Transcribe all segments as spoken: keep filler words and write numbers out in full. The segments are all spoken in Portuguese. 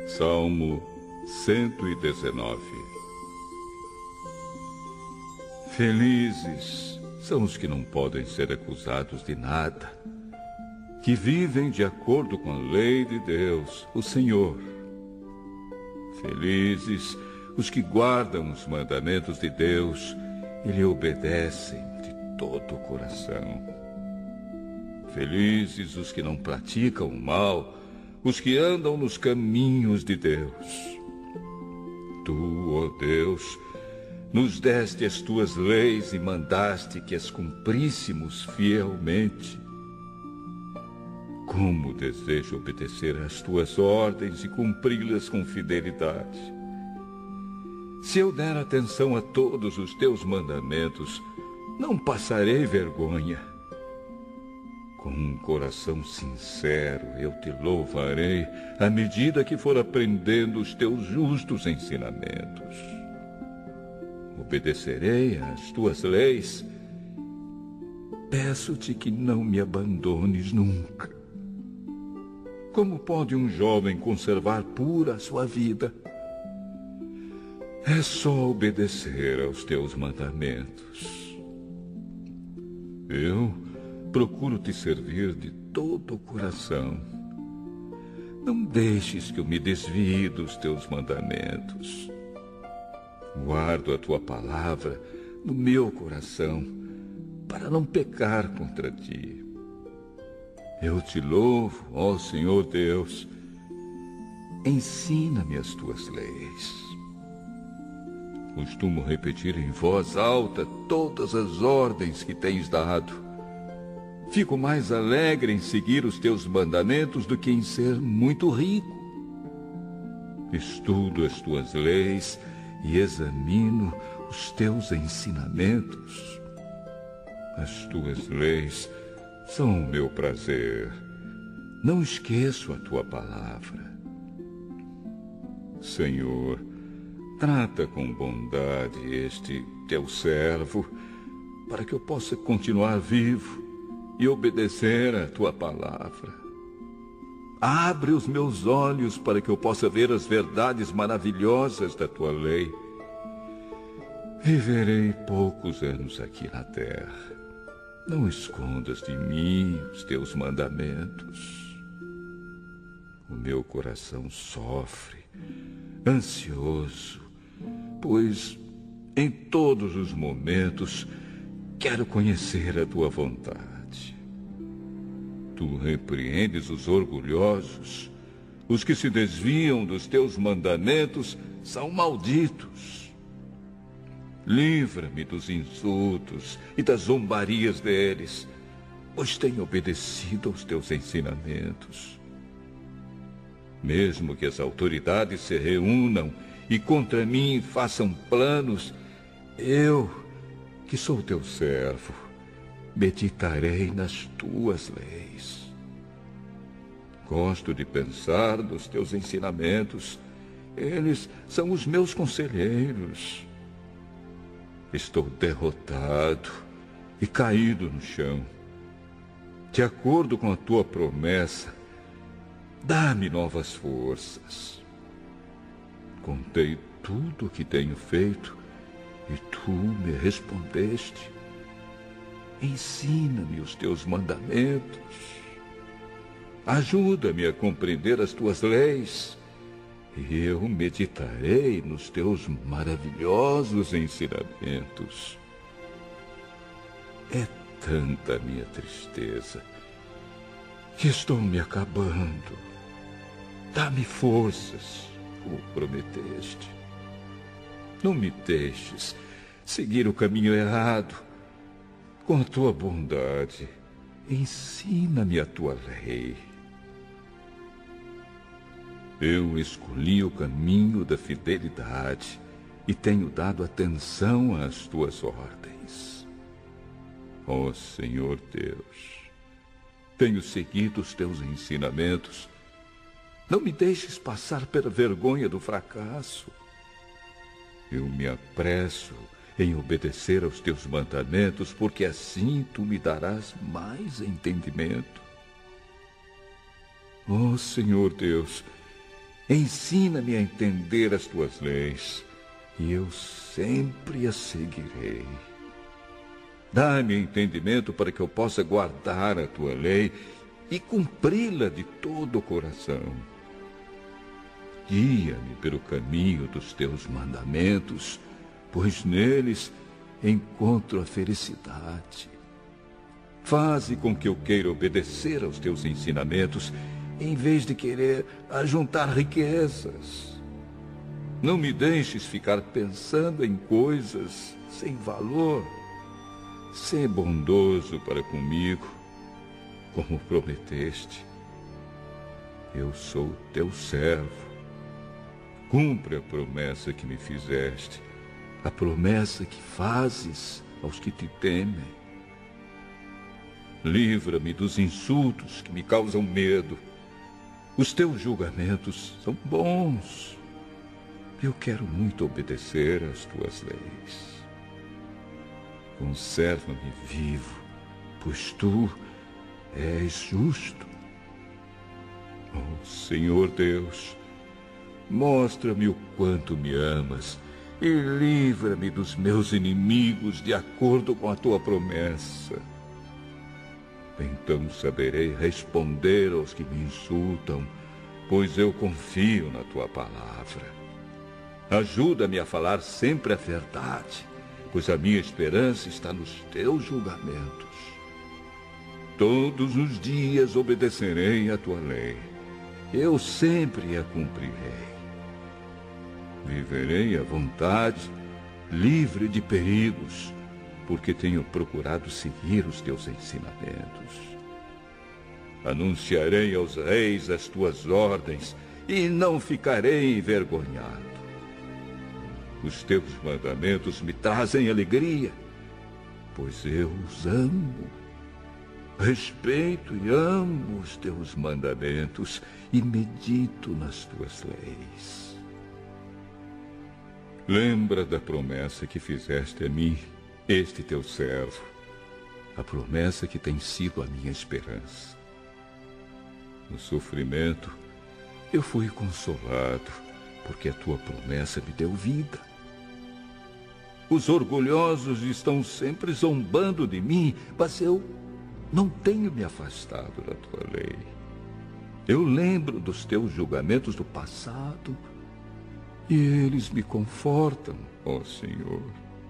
Salmo cento e dezenove. Felizes são os que não podem ser acusados de nada, que vivem de acordo com a lei de Deus, o Senhor. Felizes os que guardam os mandamentos de Deus e lhe obedecem de todo o coração. Felizes os que não praticam o mal, os que andam nos caminhos de Deus. Tu, ó Deus, nos deste as tuas leis e mandaste que as cumpríssemos fielmente. Como desejo obedecer às tuas ordens e cumpri-las com fidelidade. Se eu der atenção a todos os teus mandamentos, não passarei vergonha. Com um coração sincero eu te louvarei à medida que for aprendendo os teus justos ensinamentos. Obedecerei às tuas leis. Peço-te que não me abandones nunca. Como pode um jovem conservar pura a sua vida? É só obedecer aos teus mandamentos. Eu procuro te servir de todo o coração. Não deixes que eu me desvie dos teus mandamentos. Guardo a tua palavra no meu coração, para não pecar contra ti. Eu te louvo, ó Senhor Deus. Ensina-me as tuas leis. Costumo repetir em voz alta todas as ordens que tens dado. Fico mais alegre em seguir os teus mandamentos do que em ser muito rico. Estudo as tuas leis e examino os teus ensinamentos. As tuas leis são o meu prazer. Não esqueço a tua palavra. Senhor, trata com bondade este teu servo, para que eu possa continuar vivo e obedecer a tua palavra. Abre os meus olhos para que eu possa ver as verdades maravilhosas da tua lei. Viverei poucos anos aqui na terra. Não escondas de mim os teus mandamentos. O meu coração sofre, ansioso, pois em todos os momentos quero conhecer a tua vontade. Tu repreendes os orgulhosos. Os que se desviam dos teus mandamentos são malditos. Livra-me dos insultos e das zombarias deles, pois tenho obedecido aos teus ensinamentos. Mesmo que as autoridades se reúnam e contra mim façam planos, eu, que sou teu servo, meditarei nas tuas leis. Gosto de pensar nos teus ensinamentos. Eles são os meus conselheiros. Estou derrotado e caído no chão. De acordo com a tua promessa, dá-me novas forças. Contei tudo o que tenho feito e tu me respondeste. Ensina-me os teus mandamentos. Ajuda-me a compreender as tuas leis. E eu meditarei nos teus maravilhosos ensinamentos. É tanta minha tristeza que estou me acabando. Dá-me forças, como prometeste. Não me deixes seguir o caminho errado. Com a tua bondade, ensina-me a tua lei. Eu escolhi o caminho da fidelidade e tenho dado atenção às tuas ordens. Ó Senhor Deus, tenho seguido os teus ensinamentos. Não me deixes passar pela vergonha do fracasso. Eu me apresso em obedecer aos teus mandamentos, porque assim tu me darás mais entendimento. Ó Senhor Deus, Ensina-me a entender as tuas leis, e eu sempre as seguirei. Dá-me entendimento para que eu possa guardar a tua lei e cumpri-la de todo o coração. Guia-me pelo caminho dos teus mandamentos, pois neles encontro a felicidade. Faze com que eu queira obedecer aos teus ensinamentos, em vez de querer ajuntar riquezas. Não me deixes ficar pensando em coisas sem valor. Sê bondoso para comigo, como prometeste. Eu sou teu servo. Cumpre a promessa que me fizeste, a promessa que fazes aos que te temem. Livra-me dos insultos que me causam medo. Os teus julgamentos são bons. Eu quero muito obedecer às tuas leis. Conserva-me vivo, pois tu és justo. Oh, Senhor Deus, mostra-me o quanto me amas e livra-me dos meus inimigos de acordo com a tua promessa. Então saberei responder aos que me insultam, pois eu confio na tua palavra. Ajuda-me a falar sempre a verdade, pois a minha esperança está nos teus julgamentos. Todos os dias obedecerei à tua lei. Eu sempre a cumprirei. Viverei à vontade, livre de perigos, porque tenho procurado seguir os teus ensinamentos. Anunciarei aos reis as tuas ordens e não ficarei envergonhado. Os teus mandamentos me trazem alegria, pois eu os amo. Respeito e amo os teus mandamentos e medito nas tuas leis. Lembra da promessa que fizeste a mim, este teu servo, a promessa que tem sido a minha esperança. No sofrimento, eu fui consolado, porque a tua promessa me deu vida. Os orgulhosos estão sempre zombando de mim, mas eu não tenho me afastado da tua lei. Eu lembro dos teus julgamentos do passado e eles me confortam, ó Senhor.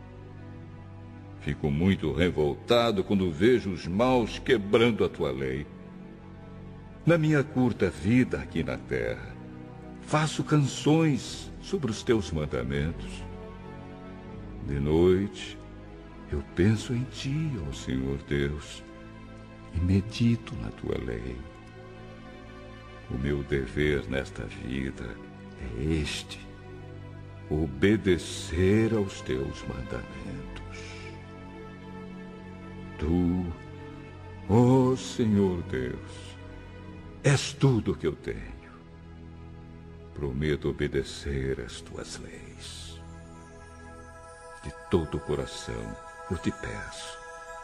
Fico muito revoltado quando vejo os maus quebrando a tua lei. Na minha curta vida aqui na terra, faço canções sobre os teus mandamentos. De noite, eu penso em ti, ó Senhor Deus, e medito na tua lei. O meu dever nesta vida é este: obedecer aos teus mandamentos. Tu, ó Senhor Deus, és tudo o que eu tenho. Prometo obedecer às tuas leis. De todo o coração eu te peço.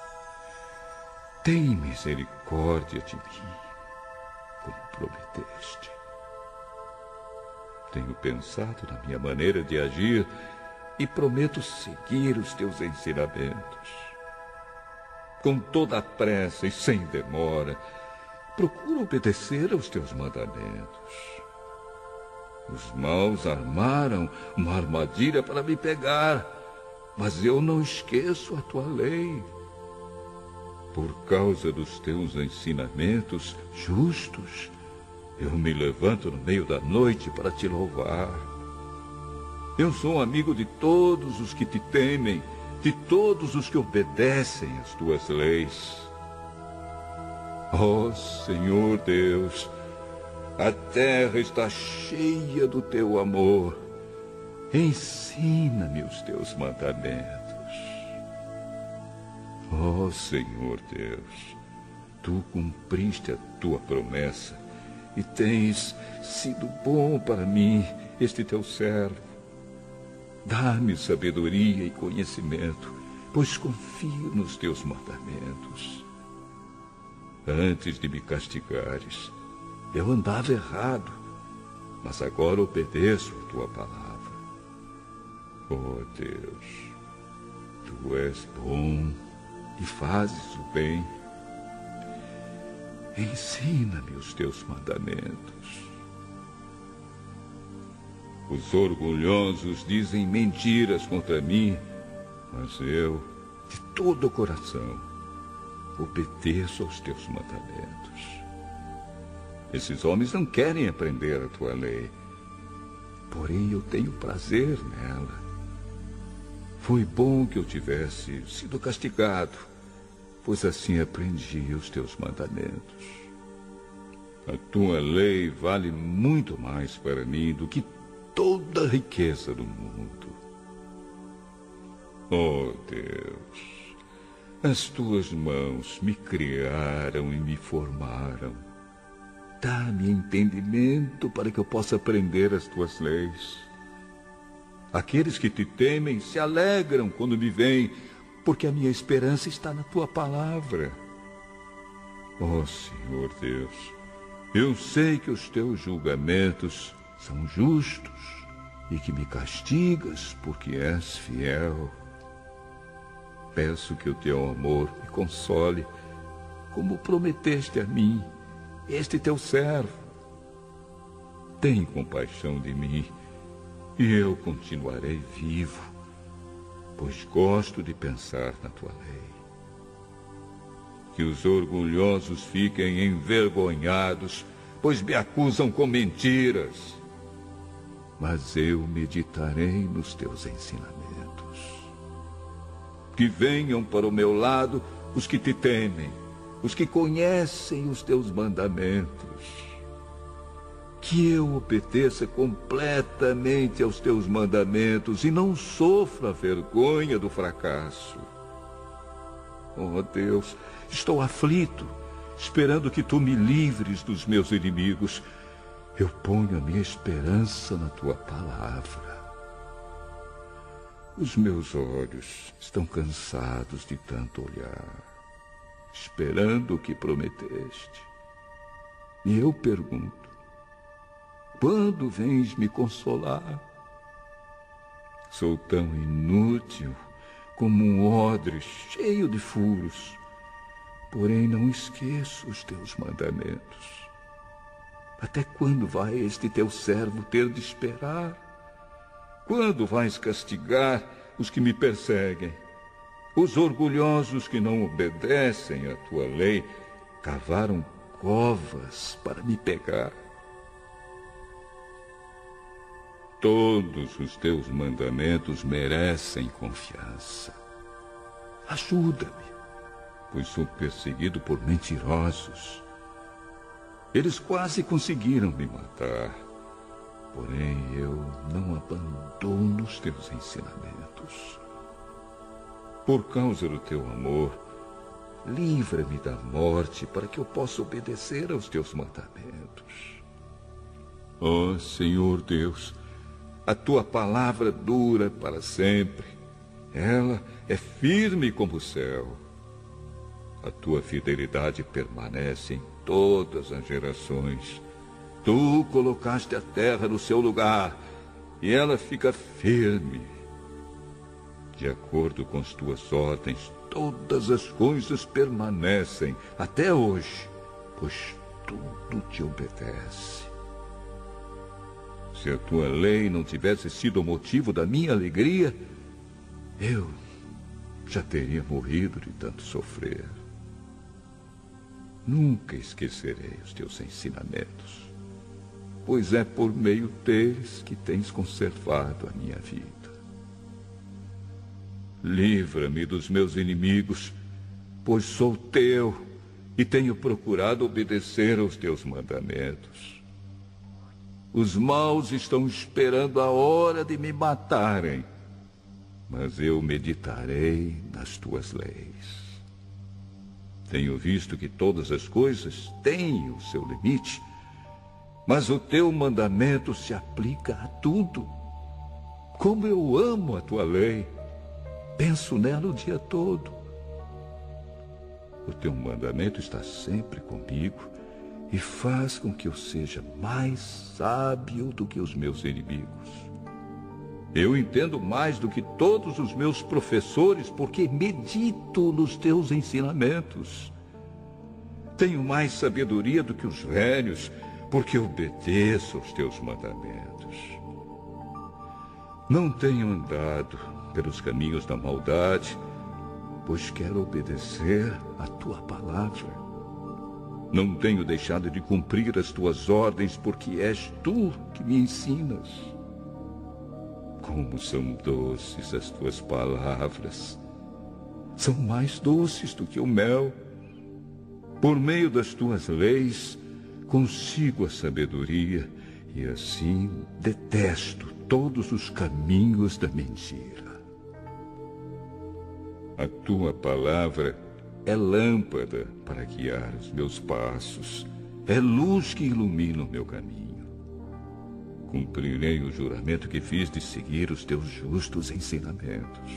Tem misericórdia de mim, como prometeste. Tenho pensado na minha maneira de agir e prometo seguir os teus ensinamentos. Com toda a pressa e sem demora, procuro obedecer aos teus mandamentos. Os maus armaram uma armadilha para me pegar, mas eu não esqueço a tua lei. Por causa dos teus ensinamentos justos, eu me levanto no meio da noite para te louvar. Eu sou amigo de todos os que te temem, de todos os que obedecem às tuas leis. Ó Senhor Deus, a terra está cheia do teu amor. Ensina-me os teus mandamentos. Ó Senhor Deus, tu cumpriste a tua promessa e tens sido bom para mim, este teu servo. Dá-me sabedoria e conhecimento, pois confio nos teus mandamentos. Antes de me castigares, eu andava errado, mas agora obedeço a tua palavra. Oh Deus, tu és bom e fazes o bem. Ensina-me os teus mandamentos. Os orgulhosos dizem mentiras contra mim, mas eu, de todo o coração, obedeço aos teus mandamentos. Esses homens não querem aprender a tua lei, porém eu tenho prazer nela. Foi bom que eu tivesse sido castigado, pois assim aprendi os teus mandamentos. A tua lei vale muito mais para mim do que toda a riqueza do mundo. Oh Deus, as tuas mãos me criaram e me formaram. Dá-me entendimento para que eu possa aprender as tuas leis. Aqueles que te temem se alegram quando me veem, porque a minha esperança está na tua palavra. Oh Senhor Deus, eu sei que os teus julgamentos são justos e que me castigas porque és fiel. Peço que o teu amor me console, como prometeste a mim, este teu servo. Tem compaixão de mim e eu continuarei vivo, pois gosto de pensar na tua lei. Que os orgulhosos fiquem envergonhados, pois me acusam com mentiras. Mas eu meditarei nos teus ensinamentos. Que venham para o meu lado os que te temem, os que conhecem os teus mandamentos. Que eu obedeça completamente aos teus mandamentos e não sofra a vergonha do fracasso. Oh Deus, estou aflito, esperando que tu me livres dos meus inimigos. Eu ponho a minha esperança na tua palavra. Os meus olhos estão cansados de tanto olhar, esperando o que prometeste. E eu pergunto, quando vens me consolar? Sou tão inútil como um odre cheio de furos, porém não esqueço os teus mandamentos. Até quando vai este teu servo ter de esperar? Quando vais castigar os que me perseguem? Os orgulhosos que não obedecem à tua lei cavaram covas para me pegar. Todos os teus mandamentos merecem confiança. Ajuda-me, pois sou perseguido por mentirosos. Eles quase conseguiram me matar, porém eu não abandono os teus ensinamentos. Por causa do teu amor, livra-me da morte para que eu possa obedecer aos teus mandamentos. Ó Senhor Deus, a tua palavra dura para sempre. Ela é firme como o céu. A tua fidelidade permanece em todas as gerações. Tu colocaste a terra no seu lugar e ela fica firme. De acordo com as tuas ordens, todas as coisas permanecem até hoje, pois tudo te obedece. Se a tua lei não tivesse sido o motivo da minha alegria, eu já teria morrido de tanto sofrer. Nunca esquecerei os teus ensinamentos, pois é por meio deles que tens conservado a minha vida. Livra-me dos meus inimigos, pois sou teu e tenho procurado obedecer aos teus mandamentos. Os maus estão esperando a hora de me matarem, mas eu meditarei nas tuas leis. Tenho visto que todas as coisas têm o seu limite, mas o teu mandamento se aplica a tudo. Como eu amo a tua lei, penso nela o dia todo. O teu mandamento está sempre comigo e faz com que eu seja mais sábio do que os meus inimigos. Eu entendo mais do que todos os meus professores, porque medito nos teus ensinamentos. Tenho mais sabedoria do que os velhos, porque obedeço aos teus mandamentos. Não tenho andado pelos caminhos da maldade, pois quero obedecer à tua palavra. Não tenho deixado de cumprir as tuas ordens, porque és tu que me ensinas. Como são doces as tuas palavras. São mais doces do que o mel. Por meio das tuas leis, consigo a sabedoria e assim detesto todos os caminhos da mentira. A tua palavra é lâmpada para guiar os meus passos, é luz que ilumina o meu caminho. Cumprirei o juramento que fiz de seguir os teus justos ensinamentos.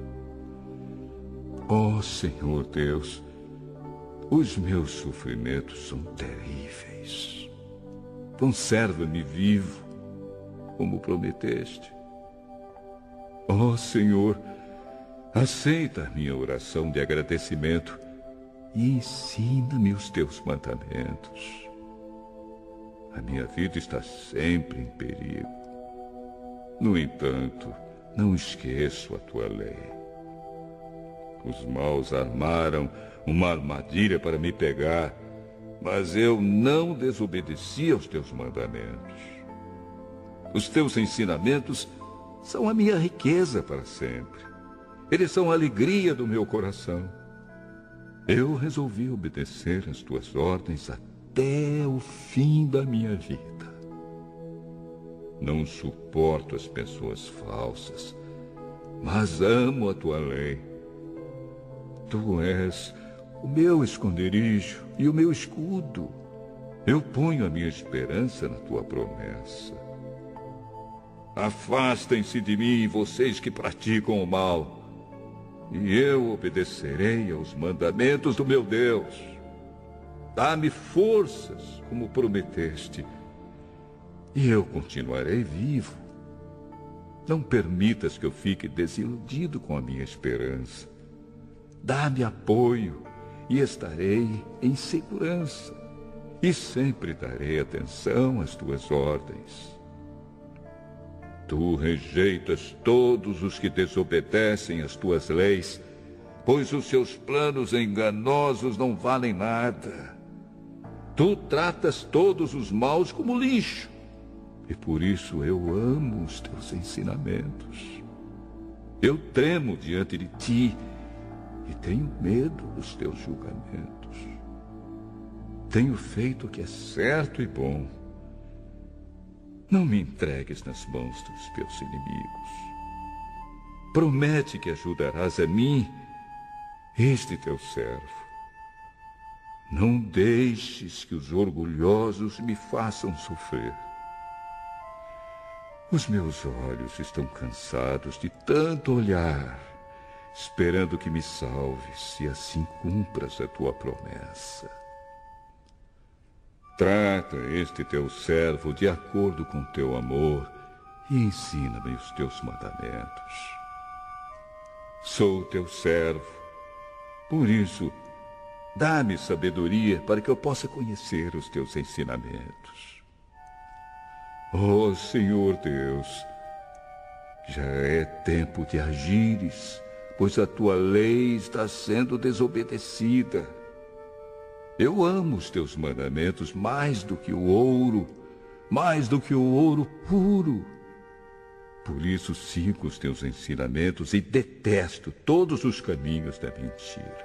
Ó Senhor Deus, os meus sofrimentos são terríveis. Conserva-me vivo, como prometeste. Ó Senhor, aceita a minha oração de agradecimento e ensina-me os teus mandamentos. A minha vida está sempre em perigo. No entanto, não esqueço a tua lei. Os maus armaram uma armadilha para me pegar, mas eu não desobedeci aos teus mandamentos. Os teus ensinamentos são a minha riqueza para sempre. Eles são a alegria do meu coração. Eu resolvi obedecer às tuas ordens até o fim da minha vida. Não suporto as pessoas falsas, mas amo a tua lei. Tu és o meu esconderijo e o meu escudo. Eu ponho a minha esperança na tua promessa. Afastem-se de mim, vocês que praticam o mal, e eu obedecerei aos mandamentos do meu Deus. Dá-me forças, como prometeste, e eu continuarei vivo. Não permitas que eu fique desiludido com a minha esperança. Dá-me apoio e estarei em segurança, e sempre darei atenção às tuas ordens. Tu rejeitas todos os que desobedecem às tuas leis, pois os seus planos enganosos não valem nada. Tu tratas todos os maus como lixo, e por isso eu amo os teus ensinamentos. Eu tremo diante de ti e tenho medo dos teus julgamentos. Tenho feito o que é certo e bom. Não me entregues nas mãos dos meus inimigos. Promete que ajudarás a mim, este teu servo. Não deixes que os orgulhosos me façam sofrer. Os meus olhos estão cansados de tanto olhar, esperando que me salves e assim cumpras a tua promessa. Trata este teu servo de acordo com teu amor e ensina-me os teus mandamentos. Sou teu servo, por isso, dá-me sabedoria para que eu possa conhecer os teus ensinamentos. Ó oh, Senhor Deus, já é tempo de agires, pois a tua lei está sendo desobedecida. Eu amo os teus mandamentos mais do que o ouro, mais do que o ouro puro. Por isso sigo os teus ensinamentos e detesto todos os caminhos da mentira.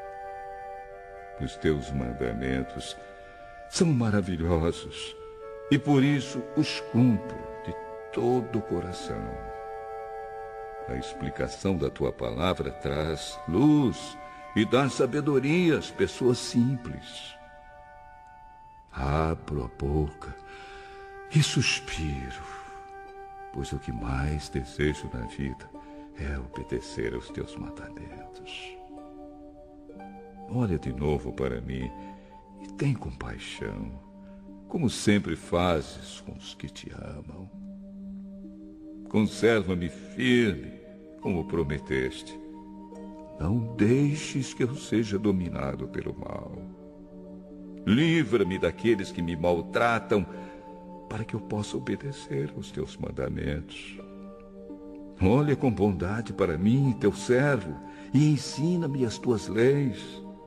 Os teus mandamentos são maravilhosos e por isso os cumpro de todo o coração. A explicação da tua palavra traz luz e dá sabedoria às pessoas simples. Abro a boca e suspiro, pois o que mais desejo na vida é obedecer aos teus mandamentos. Olha de novo para mim e tem compaixão, como sempre fazes com os que te amam. Conserva-me firme, como prometeste. Não deixes que eu seja dominado pelo mal. Livra-me daqueles que me maltratam, para que eu possa obedecer aos teus mandamentos. Olha com bondade para mim, teu servo, e ensina-me as tuas leis.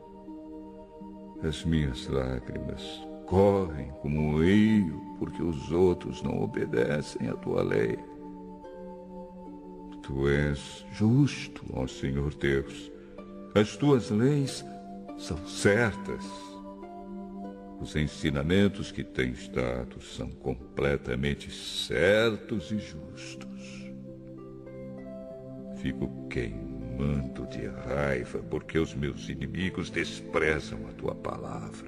As minhas lágrimas correm como um rio, porque os outros não obedecem à tua lei. Tu és justo, ó Senhor Deus. As tuas leis são certas. Os ensinamentos que tens dado são completamente certos e justos. Fico queimando de raiva porque os meus inimigos desprezam a tua palavra.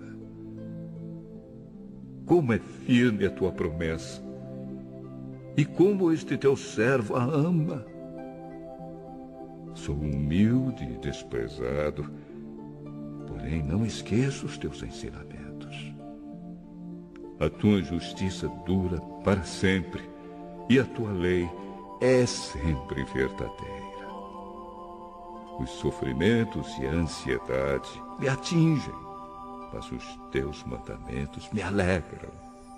Como é firme a tua promessa, e como este teu servo a ama. Sou humilde e desprezado, porém não esqueço os teus ensinamentos. A tua justiça dura para sempre, e a tua lei é sempre verdadeira. Os sofrimentos e a ansiedade me atingem, mas os teus mandamentos me alegram.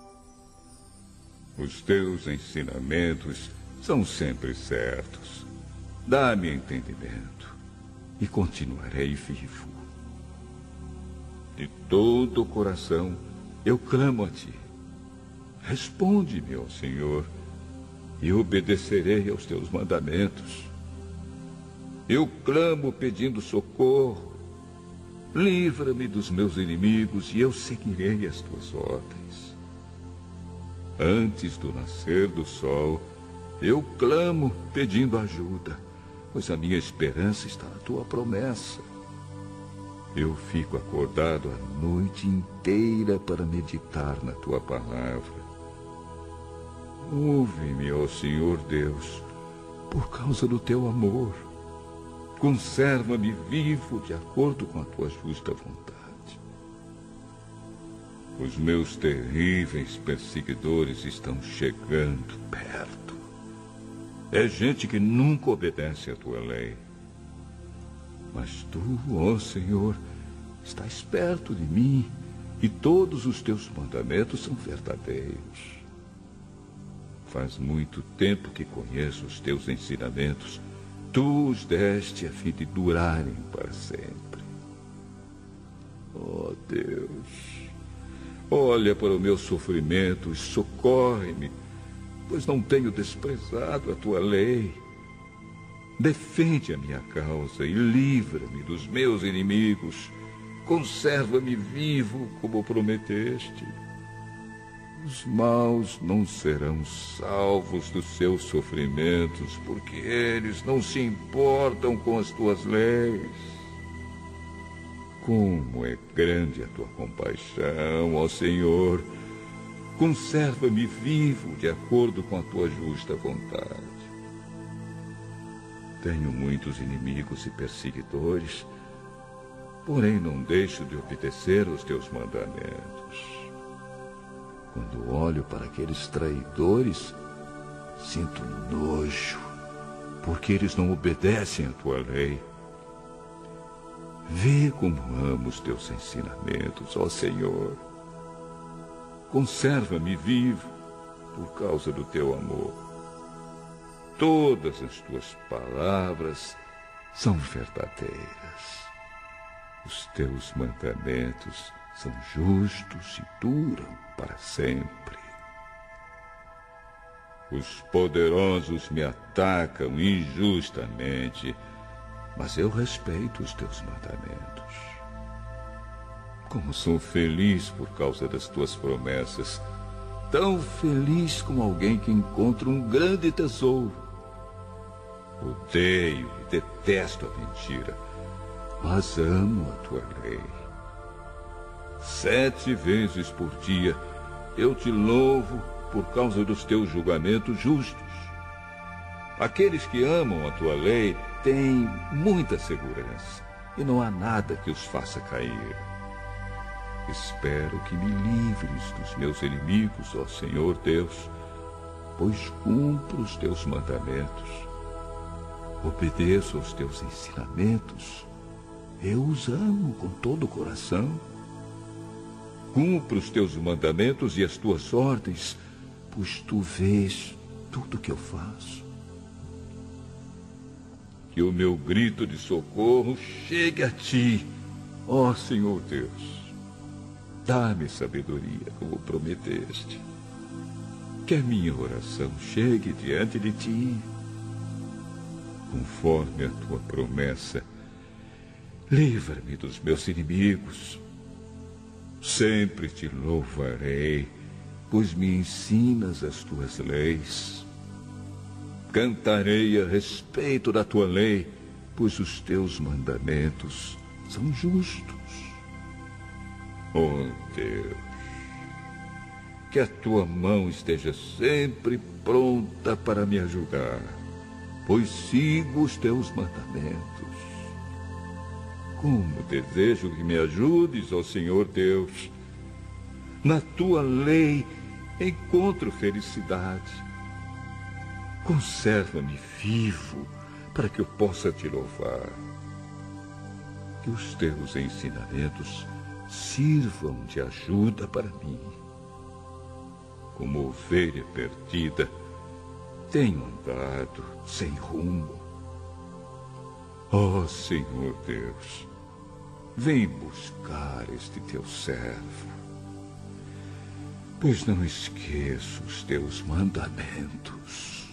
Os teus ensinamentos são sempre certos. Dá-me entendimento e continuarei vivo. De todo o coração eu clamo a ti. Responde-me, ó Senhor, e obedecerei aos teus mandamentos. Eu clamo pedindo socorro. Livra-me dos meus inimigos e eu seguirei as tuas ordens. Antes do nascer do sol, eu clamo pedindo ajuda, pois a minha esperança está na tua promessa. Eu fico acordado a noite inteira para meditar na tua palavra. Ouve-me, ó Senhor Deus, por causa do teu amor. Conserva-me vivo de acordo com a tua justa vontade. Os meus terríveis perseguidores estão chegando perto. É gente que nunca obedece à tua lei. Mas tu, ó Senhor, estás perto de mim, e todos os teus mandamentos são verdadeiros. Faz muito tempo que conheço os teus ensinamentos. Tu os deste a fim de durarem para sempre. Ó Deus, olha para o meu sofrimento e socorre-me, pois não tenho desprezado a tua lei. Defende a minha causa e livra-me dos meus inimigos. Conserva-me vivo como prometeste. Os maus não serão salvos dos seus sofrimentos, porque eles não se importam com as tuas leis. Como é grande a tua compaixão, ó Senhor. Conserva-me vivo de acordo com a tua justa vontade. Tenho muitos inimigos e perseguidores, porém não deixo de obedecer aos teus mandamentos. Quando olho para aqueles traidores, sinto nojo, porque eles não obedecem à tua lei. Vê como amo os teus ensinamentos, ó Senhor. Conserva-me vivo por causa do teu amor. Todas as tuas palavras são verdadeiras. Os teus mandamentos são justos e duram para sempre. Os poderosos me atacam injustamente, mas eu respeito os teus mandamentos. Como sou feliz por causa das tuas promessas, tão feliz como alguém que encontra um grande tesouro. Odeio e detesto a mentira, mas amo a tua lei. Sete vezes por dia eu te louvo por causa dos teus julgamentos justos. Aqueles que amam a tua lei têm muita segurança e não há nada que os faça cair. Espero que me livres dos meus inimigos, ó Senhor Deus, pois cumpro os teus mandamentos. Obedeço aos teus ensinamentos. Eu os amo com todo o coração. Cumpro os teus mandamentos e as tuas ordens, pois tu vês tudo o que eu faço. Que o meu grito de socorro chegue a ti, ó Senhor Deus. Dá-me sabedoria, como prometeste. Que a minha oração chegue diante de ti. Conforme a tua promessa, livra-me dos meus inimigos. Sempre te louvarei, pois me ensinas as tuas leis. Cantarei a respeito da tua lei, pois os teus mandamentos são justos. Oh Deus, que a tua mão esteja sempre pronta para me ajudar, pois sigo os teus mandamentos. Como desejo que me ajudes, ó Senhor Deus. Na tua lei encontro felicidade. Conserva-me vivo para que eu possa te louvar. Que os teus ensinamentos sirvam de ajuda para mim. Como ovelha perdida, tenho andado sem rumo. Ó Senhor Deus, vem buscar este teu servo, pois não esqueço os teus mandamentos.